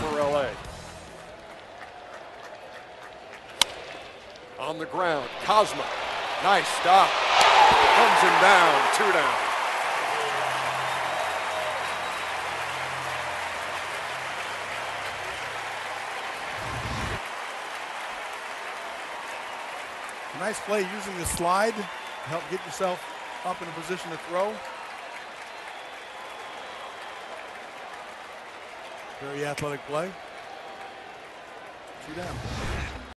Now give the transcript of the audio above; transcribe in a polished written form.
for LA. On the ground, Kozma. Nice stop. Runs him down, 2 down. Nice play using the slide to help get yourself up in a position to throw. Very athletic play. 2 down.